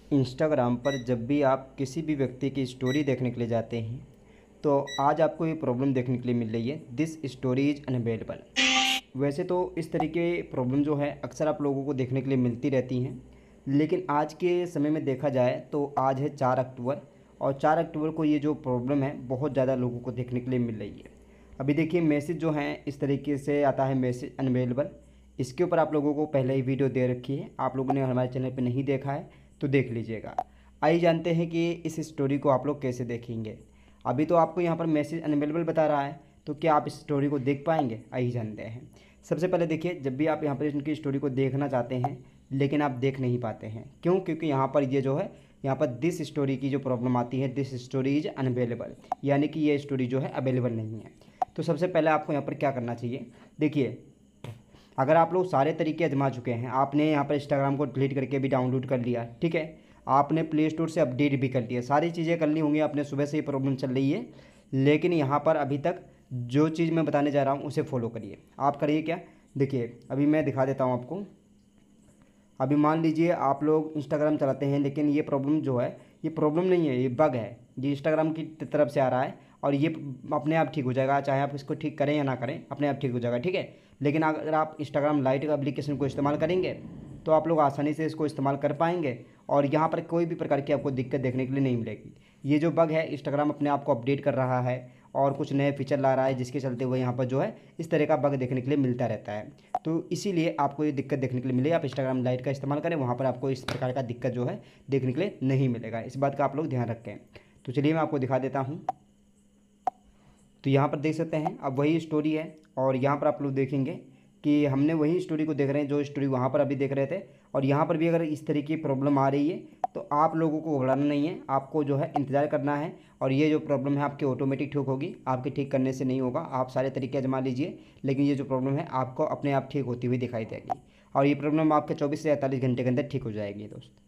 Instagram पर जब भी आप किसी भी व्यक्ति की स्टोरी देखने के लिए जाते हैं तो आज आपको ये प्रॉब्लम देखने के लिए मिल रही है, दिस स्टोरी इज़ अनअवेलेबल। वैसे तो इस तरीके प्रॉब्लम जो है अक्सर आप लोगों को देखने के लिए मिलती रहती हैं, लेकिन आज के समय में देखा जाए तो आज है 4 अक्टूबर और 4 अक्टूबर को ये जो प्रॉब्लम है बहुत ज़्यादा लोगों को देखने के लिए मिल रही है। अभी देखिए मैसेज जो हैं इस तरीके से आता है, मैसेज अनअवेलेबल। इसके ऊपर आप लोगों को पहले ही वीडियो दे रखी है, आप लोगों ने हमारे चैनल पर नहीं देखा है तो देख लीजिएगा। आइए जानते हैं कि इस स्टोरी को आप लोग कैसे देखेंगे। अभी तो आपको यहाँ पर मैसेज अनअवेलेबल बता रहा है, तो क्या आप इस स्टोरी को देख पाएंगे? आइए जानते हैं। सबसे पहले देखिए, जब भी आप यहाँ पर इनकी स्टोरी को देखना चाहते हैं लेकिन आप देख नहीं पाते हैं, क्यों? क्योंकि यहाँ पर ये जो है, यहाँ पर दिस स्टोरी की जो प्रॉब्लम आती है, दिस स्टोरी इज़ अनअवेलेबल, यानी कि ये स्टोरी जो है अवेलेबल नहीं है। तो सबसे पहले आपको यहाँ पर क्या करना चाहिए, देखिए अगर आप लोग सारे तरीके आजमा चुके हैं, आपने यहाँ पर इंस्टाग्राम को डिलीट करके भी डाउनलोड कर लिया, ठीक है, आपने प्ले स्टोर से अपडेट भी कर लिया, सारी चीज़ें कर ली होंगी आपने, सुबह से ये प्रॉब्लम चल रही है, लेकिन यहाँ पर अभी तक जो चीज़ मैं बताने जा रहा हूँ उसे फॉलो करिए। आप करिए क्या, देखिए अभी मैं दिखा देता हूँ आपको। अभी मान लीजिए आप लोग इंस्टाग्राम चलाते हैं, लेकिन ये प्रॉब्लम जो है ये प्रॉब्लम नहीं है, ये बग है, ये इंस्टाग्राम की तरफ से आ रहा है और ये अपने आप ठीक हो जाएगा, चाहे आप इसको ठीक करें या ना करें, अपने आप ठीक हो जाएगा, ठीक है। लेकिन अगर आप इंस्टाग्राम लाइट एप्लीकेशन को इस्तेमाल करेंगे तो आप लोग आसानी से इसको इस्तेमाल कर पाएंगे और यहाँ पर कोई भी प्रकार की आपको दिक्कत देखने के लिए नहीं मिलेगी। ये जो बग है, इंस्टाग्राम अपने आप को अपडेट कर रहा है और कुछ नए फीचर ला रहा है, जिसके चलते हुए यहाँ पर जो है इस तरह का बग देखने के लिए मिलता रहता है। तो इसीलिए आपको ये दिक्कत देखने के लिए मिले, आप इंस्टाग्राम लाइट का इस्तेमाल करें, वहाँ पर आपको इस प्रकार का दिक्कत जो है देखने के लिए नहीं मिलेगा। इस बात का आप लोग ध्यान रखें। तो चलिए मैं आपको दिखा देता हूँ। तो यहाँ पर देख सकते हैं, अब वही स्टोरी है और यहाँ पर आप लोग देखेंगे कि हमने वही स्टोरी को देख रहे हैं जो स्टोरी वहाँ पर अभी देख रहे थे। और यहाँ पर भी अगर इस तरीके की प्रॉब्लम आ रही है तो आप लोगों को घबराना नहीं है, आपको जो है इंतज़ार करना है और ये जो प्रॉब्लम है आपकी ऑटोमेटिक ठीक होगी, आपके ठीक करने से नहीं होगा। आप सारे तरीके आजमा लीजिए, लेकिन ये जो प्रॉब्लम है आपको अपने आप ठीक होती हुई दिखाई देगी और ये प्रॉब्लम आपके 24 से 48 घंटे के अंदर ठीक हो जाएगी दोस्त।